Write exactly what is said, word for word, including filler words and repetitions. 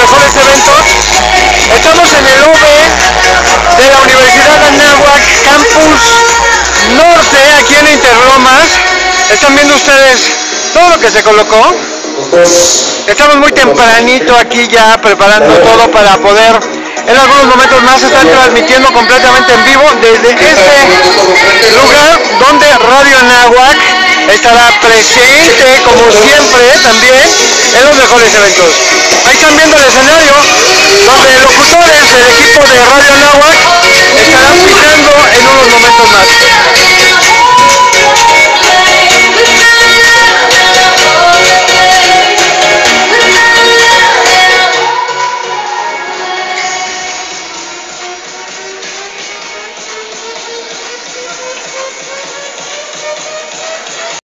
mejores eventos. Estamos en el U B de la Universidad de Anáhuac, Campus Norte, aquí en Interlomas. Están viendo ustedes todo lo que se colocó. Estamos muy tempranito aquí ya preparando todo para poder en algunos momentos más estar transmitiendo completamente en vivo desde este lugar donde Radio Anáhuac estará presente como siempre también en los mejores eventos. Ahí están viendo el escenario donde locutores del equipo de Radio Anáhuac estarán pisando en unos momentos más.